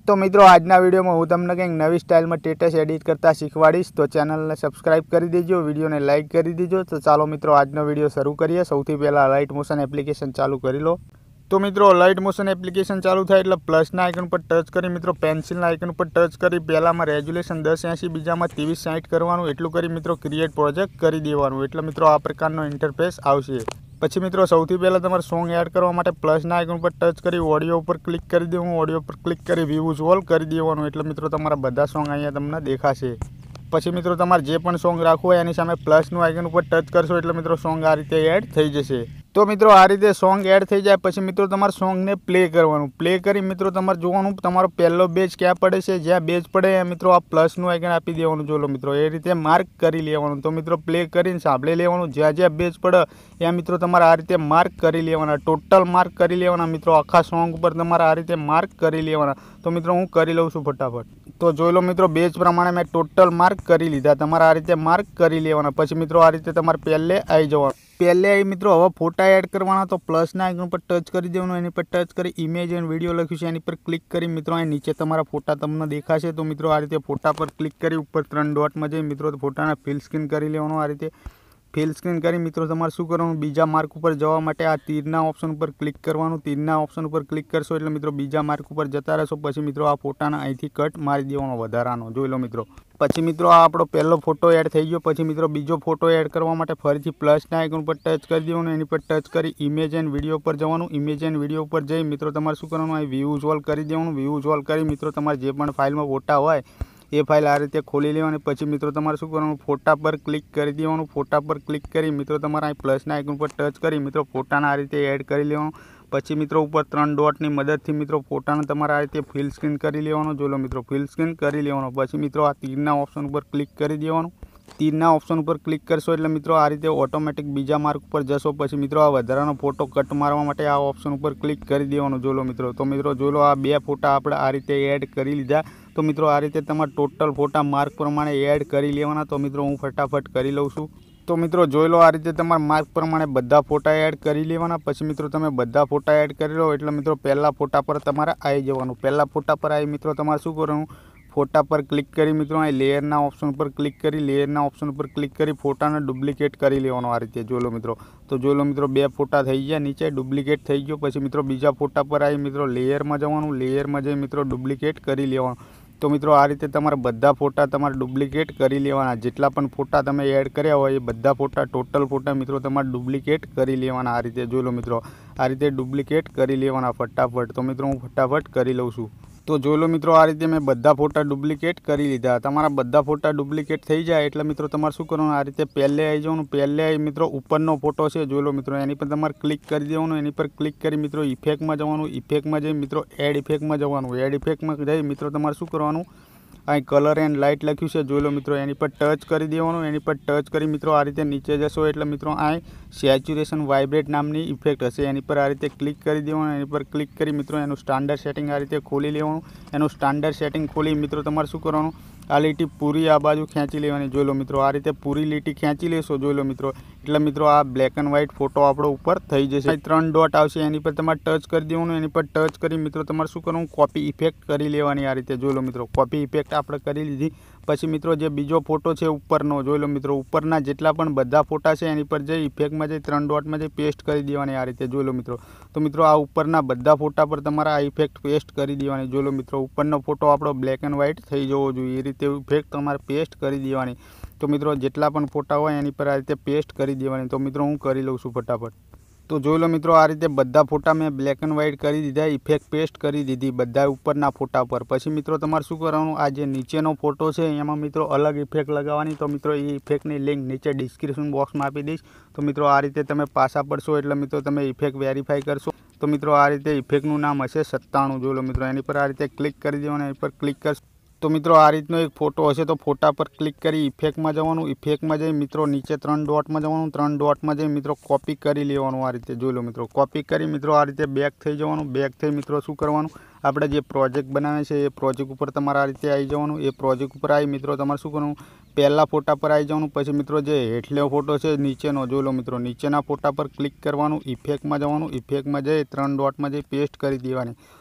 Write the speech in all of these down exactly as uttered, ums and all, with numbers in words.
तो मित्रों आजना वीडियो में हूँ तमने कंईक नवी स्टाइल में स्टेटस एडिट करता शीखवाड़ीश। तो चैनल ने सब्सक्राइब कर दीजिए, वीडियो ने लाइक कर दीजिए। तो चलो मित्रों आजनो वीडियो शुरू करिए। सौथी पहला अलाइट मोशन एप्लिकेशन चालू करी लो। तो मित्रों अलाइट मोशन एप्लिकेशन चालू थाय एटले प्लसना आइकन पर टच करी मित्रों पेन्सिलना आइकन पर टच करी पहला में रेजुलेशन दस एंशी बीजा में तेवीस साठ करवानुं एटलुं करी मित्रों क्रिएट प्रोजेक्ट करी देवानुं एटले मित्रों आ प्रकारनो इंटरफेस आवशे। पछी मित्रों सौथी पहला तमारे सॉन्ग एड करवा माटे प्लसना आइकन पर टच करी ऑडियो पर क्लिक करी देवुं। ऑडियो पर क्लिक करी व्यूज ऑल करी देवानुं एटले मित्रों तमारा बधा सॉन्ग अहींया तमने देखाशे। पछी मित्रों तमारे जे पण सॉन्ग राखवुं होय एनी सामे प्लसनुं आइकन पर टच करशो एटले मित्रों सॉन्ग आ रीते एड थई जशे। तो मित्रों आ रीते सॉन्ग एड थई जाय पछी मित्रों तमारे सॉन्ग ने प्ले करवानुं। प्ले करी मित्रों तमारे जोवानुं तमारो पहेलो बेज क्या पड़े छे, ज्यां बेज पड़े ए मित्रों आ प्लसनुं आइकन आपी देवानुं। जो लो मित्रों ए रीते मार्क करी लेवानुं। तो मित्रों प्ले करीने सांभळी लेवानुं। ज्यां ज्यां बेज पड़े ए मित्रों तमारे आ रीते मार्क करी लेवाना। टोटल मार्क करी लेवाना मित्रों। आखा सॉन्ग पर तमारे आ रीते मार्क करी लेवाना। तो मित्रों हूँ करी लऊं छुं फटाफट। तो जोई लो मित्रों बेज प्रमाणे मैं टोटल मार्क करी लीधा। तमारे आ रीते मार्क करी लेवाना। पछी मित्रों आ रीते तमारे पहले आई जवानुं। पहले आई मित्रों हवे फोटा एड करवाना। तो प्लसना आइकन पर टच करी देवानुं। एनी पर टच करी इमेज एंड विडियो लख्युं छे एनी पर क्लिक करी मित्रों अहीं नीचे तमारा फोटा तमने देखाशे। तो मित्रों आ रीते फोटा पर क्लिक करी ऊपर त्रण डॉट में जई मित्रों फोटाने फील स्क्रीन करी लेवानुं। आ रीते फील स्क्रीन करी मित्रों तमारे शुं करवानुं बीजा मार्क पर जवा माटे आ तीरना ऑप्शन पर क्लिक करवानुं। तीरना ऑप्शन पर क्लिक करशो एटले मित्रों बीजा मार्क पर जता रहेशो। पछी मित्रों आ फोटाने અહીંથી कट मारी देवानो વધારાનો જોઈ લો मित्रों। પછી મિત્રો આ આપણો પહેલો ફોટો એડ થઈ ગયો। પછી મિત્રો બીજો ફોટો એડ કરવા માટે ફરીથી પ્લસના આઇકન પર ટચ કરી દેવાનું। એની પર ટચ કરી ઇમેજ એન્ડ વિડીયો પર જવાનું। ઇમેજ એન્ડ વિડીયો પર જઈ મિત્રો તમારે શું કરવાનું અહીં વ્યૂઝ ઓલ કરી દેવાનું। વ્યૂઝ ઓલ કરી મિત્રો તમારે જે પણ ફાઇલમાં ફોટા હોય એ फाइल आ रीते खोली लेवानी। पछी मित्रों तमारे शुं करवानुं फोटा पर क्लिक करी देवानुं। फोटा पर क्लिक करी मित्रों तमारे अहीं प्लसना आइकन पर टच करी मित्रों फोटाने आ रीते एड करी लेवानुं। पछी मित्रों ऊपर त्रण डॉटनी मददथी मित्रों फोटाने तमारे आ रीते फील स्क्रीन करी लेवानुं। जो लो मित्रों फील स्क्रीन करी लेवानुं। पछी मित्रों आ तीरना ऑप्शन पर क्लिक करी देवानुं। तीरना ऑप्शन पर क्लिक करशो एटले मित्रों आ रीते ऑटोमेटिक बीजा मार्क पर जशो। पछी मित्रों आ वधारानो फोटो कट मारवा माटे आ ऑप्शन पर क्लिक करी देवानुं। जो लो मित्रों तो मित्रों जो लो आ बे फोटा आपणे आ रीते एड करी लीधा। तो मित्रों आ रीते तमारे टोटल फोटा मार्क प्रमाणे एड करी लेवाना। तो मित्रों हूँ फटाफट करी लऊं छुं। तो मित्रों जोई लो आ रीते तमारे मार्क प्रमाणे बधा फोटा एड करी लेवाना। पछी मित्रों तमे बधा फोटा एड करी लो एटले मित्रों पहला फोटा पर तमारे आई जवानुं। पहला फोटा पर आई मित्रों तमारे शुं करवानुं फोटा पर क्लिक करी मित्रों अहीं लेयरना ऑप्शन पर क्लिक करी लेयरना ऑप्शन पर क्लिक करी फोटाने डुप्लिकेट करी लेवानो आ रीते। जो लो मित्रों तो जो लो मित्रों बे फोटा थई गया नीचे डुप्लिकेट थई गयो। पछी मित्रों बीजा फोटा पर आई मित्रों लेयर में जवानुं। लेयर में जई मित्रों डुप्लिकेट करी लेवानुं। तो मित्रों आ रीते तमारे बधा फोटा तमारे डुप्लिकेट करी लेवाना। जेटला पण फोटा तमे एड कर्या होय ए बधा फोटा टोटल फोटा मित्रों तमारे डुप्लिकेट करी लेवाना। आ रीते जो लो मित्रों आ रीते डुप्लिकेट करी लेवाना फटाफट। तो मित्रों हूँ फटाफट करी लऊं छुं। तो जो लो मित्रों आ रीते मैं बधा फोटा डुप्लिकेट करी लीधा। तमारा बधा फोटा डुप्लिकेट थई जाए एटले मित्रों तमारे शुं करवानुं आ रीते पहले आई जवानुं। पहले आई मित्रों उपरनो फोटो छे जो लो मित्रों एनी पर तमारे क्लिक करी देवानुं। एनी पर क्लिक करी मित्रों इफेक्ट में जवानुं। इफेक्ट में जई मित्रों एड इफेक्ट में जवानुं। एड इफेक्ट में जई मित्रों तमारे शुं करवानुं अहीं कलर एंड लाइट लख्युं छे जो लो मित्रों एनी पर टच करी देवानुं। एनी पर टच करी मित्रों आ रीते नीचे जशो एटले मित्रों अहीं सेच्युरेशन वाइब्रेट नामनी इफेक्ट हशे एनी पर आ रीते क्लिक करी देवानुं। एनी पर क्लिक करी मित्रों एनुं स्टान्डर्ड सेटिंग आ रीते खोली लेवानुं। एनुं स्टान्डर्ड सेटिंग खोली मित्रों तमारे शुं करवानुं आ लीटी पूरी आ बाजू खेंची लेवानी। जो लो मित्रों आ रीते पूरी लीटी खेंची लेशो जो लो मित्रों एटले मित्रों आ ब्लेक एंड व्हाइट फोटो आपणो उपर थई जशे। त्रण डॉट आवशे एनी पर तमारे टच करी देवानुं। एनी पर टच करी मित्रों तमारे शुं करवानुं कॉपी इफेक्ट करी लेवानी। आ रीते जो लो मित्रों कॉपी इफेक्ट आपणे करी लीधी। पछी मित्रों जे बीजो फोटो छे उपरनो जो लो मित्रों उपरना जेटला पण बधा फोटा छे एनी पर जई इफेक्ट में जई त्रण डॉट में जई पेस्ट करी देवानी। आ रीते जो लो मित्रों तो मित्रों आ उपरना बधा फोटा पर तमारे आ इफेक्ट पेस्ट करी देवानी। जो लो मित्रों उपरनो फोटो आपणो ब्लेक एंड व्हाइट थई जवो जोईए ए रीते इफेक्ट तमारे पेस्ट करी देवानी। तो मित्रों जेटला पण फोटा होय एनी पर आ रीते पेस्ट करी देवानी। तो मित्रों हूँ करी लऊं छुं फटाफट। तो जो लो मित्रों आ रीते बधा फोटा मैं ब्लेक एंड व्हाइट करी दीधा। इफेक्ट पेस्ट करी दीधी बधा उपरना फोटा पर। पछी मित्रों तमारे शुं करवानुं आ जे नीचेनो फोटो छे एमां मित्रों अलग इफेक्ट लगाववानी। तो मित्रों ए इफेक्टनी लिंक नीचे डिस्क्रिप्शन बॉक्स में आपी दईश। तो मित्रों आ रीते तमे पाछा पड़शो एटले मित्रों तमे इफेक्ट वेरीफाई करशो। तो मित्रों आ रीते इफेक्टनुं नाम हशे सत्ताणु। जो लो मित्रों एनी पर आ रीते क्लिक करी देवानुं। एनी पर क्लिक करशो तो मित्रों आ रीतनो एक फोटो हशे तो फोटा पर क्लिक करी इफेक्ट में जवानुं। इफेक्ट में जई मित्रों नीचे त्रण डॉट में जवानुं। त्रण डॉट में जई मित्रों कॉपी करी लेवानुं। आ रीते जो लो मित्रों कॉपी करी मित्रों आ रीते बेक थई जवानुं। बेक थई मित्रों शुं करवानुं आपणे जे प्रोजेक्ट बनावे छे ए प्रोजेक्ट पर तमारे आ रीते आई जवानुं। ए प्रोजेक्ट पर आई मित्रों तमारे शुं करवानुं पहला फोटा पर आई जवानुं। पछी मित्रों जे हेठलो फोटो छे नीचेनो जो लो मित्रों नीचेना फोटा पर क्लिक करवानुं। इफेक्ट में जवानुं। इफेक्ट में जई त्रण डॉट में जई पेस्ट करी देवानी।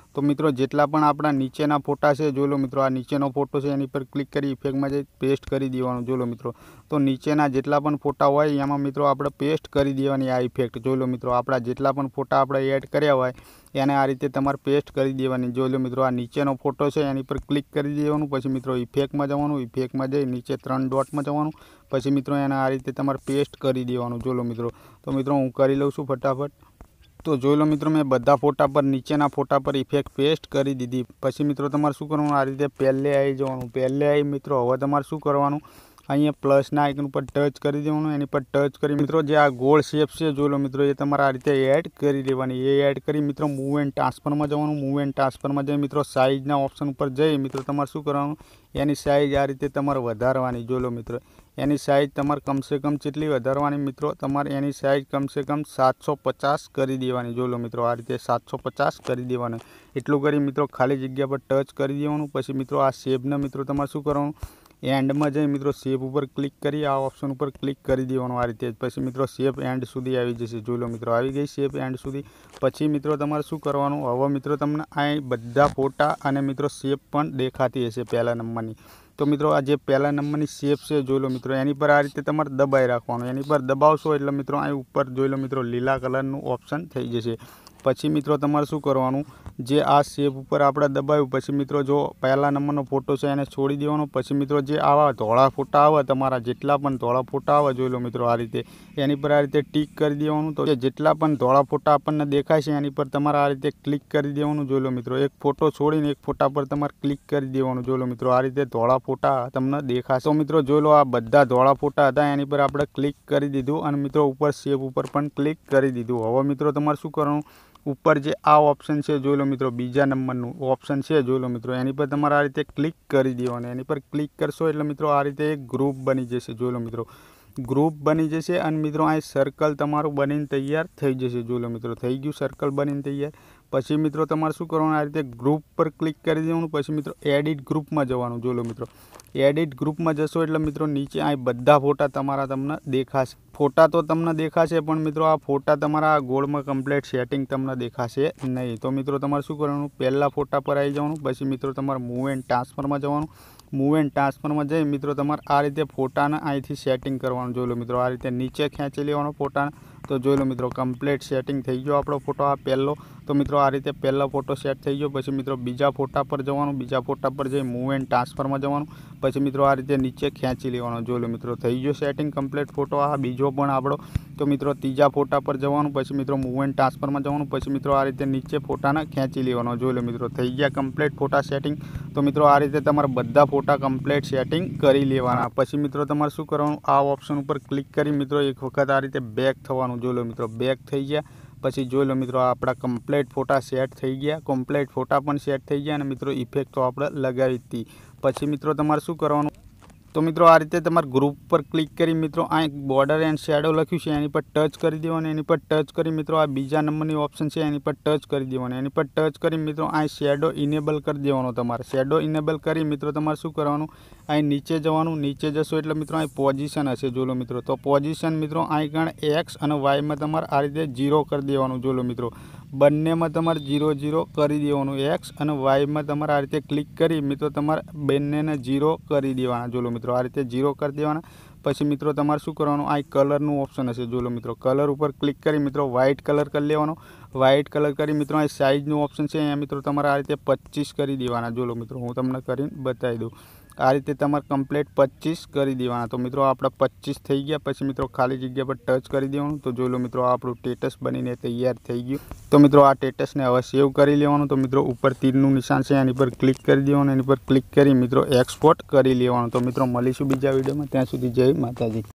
तो मित्रों जेटला पण आपणा नीचेना फोटा छे जोई लो मित्रों, आ नीचेनो फोटो छे एनी पर क्लिक करी इफेक्ट में जई पेस्ट करी देवानुं। जोई लो मित्रों, तो नीचेना जेटला पण फोटा होय एमां मित्रों आपणे पेस्ट करी देवानी आ इफेक्ट। जोई लो मित्रों, आपणा जेटला पण फोटा आपणे एड कर्या होय एने आ रीते तमारे पेस्ट करी देवानी। जोई लो मित्रों, आ नीचेनो फोटो छे एनी पर क्लिक करी देवानुं। पछी मित्रों इफेक्ट में जवानुं, इफेक्ट में जई नीचे त्रण डॉट में जवानुं, पछी मित्रों एने आ रीते तमारे पेस्ट करी देवानुं। जोई लो मित्रों, तो मित्रों हूँ करी लऊं छुं फटाफट। तो जोई लो मित्रों, मैं बधा फोटा पर नीचेना फोटा पर इफेक्ट पेस्ट करी दीधी। पछी मित्रों तमारे शुं करवानुं, आ रीते पहेले आई जवानुं। पहेले आई मित्रों हवे तमारे शुं करवानुं, अहींया प्लसना आइकन पर टच करी देवानुं। एनी पर टच करी मित्रों जे आ गोल शेप छे जोई लो मित्रों ए तमारे आ रीते एड करी देवानी। ए एड करी मित्रों मूव एंड ट्रांसफर में जवानुं। मूव एंड ट्रांसफर में जई मित्रों साइजना ऑप्शन पर जई मित्रों तमारे शुं करवानुं, एनी साइज आ रीते तमारे वधारवानी। जोई लो मित्रों, एनी साइज तमारे कम से कम चेटली वधारवानी मित्रों, तमारे एनी साइज कम से कम सात सौ पचास करी देवानी। जोई लो मित्रों, आ रीते सात सौ पचास करी देवानुं। एटલું કરી मित्रों खाली जग्या पर टच करी देवानुं। पछी मित्रों आ शेपने मित्रों तमारे शुं करवानुं, एंड में जई मित्रों शेप पर क्लिक करी आ ऑप्शन पर क्लिक करी देवानुं आ रीते। पछी मित्रों शेप एंड सुधी आवी जशे। जोई लो मित्रों, आवी गई शेप एंड सुधी। पछी मित्रों तमारे शुं करवानुं, हवे मित्रों तमने आ बधा फोटा अने मित्रों शेप पण देखाती हशे पहेला नंबरनी। तो मित्रों आ जे पहला नंबरनी शेप छे जोई लो मित्रों एनी पर आ रीते तमारे दबाई राखवानुं। एनी पर दबावशो एटले मित्रों आ उपर जोई लो मित्रों लीला कलरनुं ऑप्शन थई जशे। पछी मित्रों तमारे शुं करवानुं, जे आ शेप पर आपणे दबाव्युं पछी मित्रों जो पहला नंबरनो फोटो छे एने छोड़ी देवानो। पछी मित्रों जे आवा धोळा फोटा आवे तमारा जेटला पण धोळा फोटा आवे जोई लो मित्रों आ रीते एनी पर आ रीते टीक करी देवानुं। तो जेटला पण धोळा फोटा आपणने देखाय छे एनी पर तमारे आ रीते क्लिक करी देवानुं। जोई लो मित्रों, एक फोटो छोड़ीने एक फोटा पर तमारे क्लिक करी देवानुं। जोई लो मित्रों, आ रीते धोळा फोटा तमने देखाशे। तो मित्रों जोई लो आ बधा धोळा फोटा हता एनी पर आपणे क्लिक करी दीधुं अने मित्रों उपर शेप उपर पण क्लिक करी दीधुं। हवे मित्रों तमारे शुं करवानुं, ऊपर जे आ ऑप्शन है जोई लो मित्रों बीजा नंबरनुं ऑप्शन है जोई लो मित्रों एनी पर तमारे आ रीते क्लिक करी देवानुं। एनी पर क्लिक करशो एटले मित्रों आ रीते एक ग्रुप बनी जशे। जोई लो मित्रों ग्रुप बनी जशे अने मित्रों आ सर्कल तमारुं बनीने तैयार थई जशे। जोई लो मित्रों थई गयुं सर्कल बनीने तैयार। पछी मित्रों तमारे शुं करवानुं, आ रीते ग्रुप पर क्लिक करी देवानुं। पछी मित्रों एडिट ग्रुप में जवानुं। जोई लो मित्रों एडिट ग्रुप में जशो एटले मित्रों नीचे आ बधा फोटा तमारा तमने देखाशे। फोटा तो तमने देखाशे पण मित्रों आ फोटा तमारा गोल में कम्प्लीट सेटिंग तमने देखाशे नहीं। तो मित्रों तमारे शुं करवानुं, पहला फोटा पर आई जवानुं। पछी मित्रों तमारे मूव एंड ट्रांसफर में जवानुं। मूव एंड ट्रांसफर में जई मित्रों तमारे आ रीते फोटाने अहींथी सेटिंग करवानुं। जोई लो मित्रों आ रीते नीचे खेंची लेवानो फोटाने। तो जोई लो मित्रों कम्प्लीट सेटिंग थई गयो आपणो फोटो आ पहेलो। तो मित्रों आ रीते पहेलो फोटो सेट थई गयो। पछी मित्रों बीजा फोटा पर जवानुं। बीजा फोटा पर जई मूव एंड ट्रांसफर में जवानुं। पछी मित्रों आ रीते नीचे खेंची लेवानो। जोई लो मित्रों थई गयो सेटिंग कम्प्लीट फोटो आ बीजो पण आपणो। तो मित्रों तीजा फोटा पर जवानुं। पछी मित्रों मूव एंड ट्रांसफर में जवानुं। पछी मित्रों आ रीते नीचे फोटाने खेंची लेवानो। जोई लो मित्रों थई गया कम्प्लीट फोटा सेटिंग। तो मित्रों आ रीते तमारे बधा फोटा कम्प्लीट सेटिंग करी लेवाना। पछी मित्रों तमारे शुं करवानुं, आ ऑप्शन पर क्लिक करी मित्रों एक वखत आ रीते बेक थवानुं। जोई लो मित्रों बेक थई गया। पछी जोई लो मित्रों आपणा कम्प्लीट फोटा सेट थई गया। कम्प्लीट फोटा पण सेट थई गया अने मित्रों इफेक्ट तो आपणे लगावी हती। पछी मित्रों तमारे शुं करवानुं, तो मित्रों आ रीते तमारे ग्रुप पर क्लिक करी मित्रों आ एक बॉर्डर एंड शेडो लख्युं छे एनी पर टच करी देवानुं। एनी पर टच करी मित्रों आ बीजा नंबरनी ऑप्शन छे एनी पर टच करी देवानुं। एनी पर टच करी मित्रों आ शेडो इनेबल कर देवानो। तमारे शेडो इनेबल करी मित्रों तमारे शुं करवानुं, आ नीचे जवानुं। नीचे जशो एटले मित्रों आ पोजीशन हशे। जोई लो मित्रों तो पोजीशन मित्रों आ कण एक्स अने वाय में तमारे आ रीते जीरो कर देवानुं। जोई लो मित्रों बंने में तमारे जीरो जीरो करी देवानुं। एक्स अने वाय में तमारे आ रीते क्लिक करी मित्रों तमारे बंनेने जीरो करी देवाना। जोई लो मित्रों आ रीते जीरो कर देवाना। पछी मित्रों तमारे शुं करवानुं, आ कलरनुं ऑप्शन हशे। जोई लो मित्रों कलर पर क्लिक करी मित्रों व्हाइट कलर कर लेवानो। व्हाइट कलर करी मित्रों आ साइजनुं ऑप्शन छे अहींया मित्रों तमारे आ रीते पच्चीस करी देवाना। जोई लो मित्रों हूँ तमने करीने बतावी दऊं। आ रीते तमारे कम्प्लीट पच्चीस करी देवाना। तो मित्रों आपणे पच्चीस थई गया। पछी मित्रों खाली जग्या पर टच करी देवानुं। तो जोई लो मित्रों आपणुं स्टेटस बनीने तैयार थई गयुं। तो मित्रों आ स्टेटसने हवे सेव करी लेवानुं। तो मित्रों उपर तीरनुं निशान छे एनी पर क्लिक करी देवानुं। एनी पर क्लिक करी मित्रों एक्सपोर्ट करी लेवानुं। तो मित्रों मळीशुं बीजा विडियोमां, त्यां सुधी जय माताजी।